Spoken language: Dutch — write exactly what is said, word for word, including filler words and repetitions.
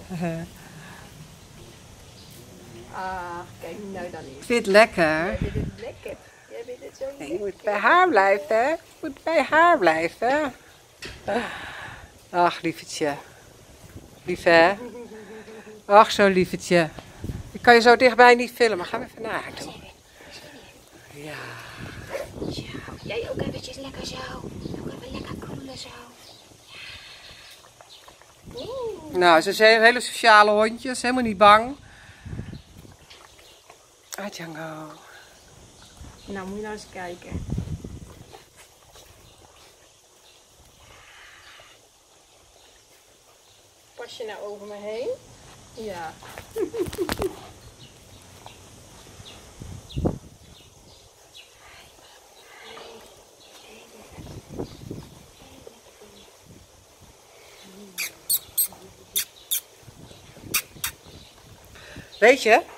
Ah, kijk nou dan eens. Ik vind het lekker. Jij vindt het lekker. Jij vindt het zo Nee, lekker. je moet bij haar blijven, hè? Je moet bij haar blijven. Ach, lievertje. Lief, hè? Ach, zo lievertje. Ik kan je zo dichtbij niet filmen. Ga even naar haar toe. Ja. Ja, jij ook eventjes lekker zo. Ook even lekker kroelen zo. Oeh. Nou, ze zijn hele sociale hondjes. Helemaal niet bang. Ah, Django. Nou, moet je nou eens kijken. Pas je nou over me heen? Ja. Weet je,